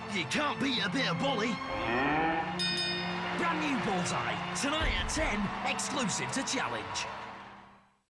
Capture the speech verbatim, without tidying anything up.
You can't beat a bit of bully. Brand new Bullseye, tonight at ten, exclusive to Challenge.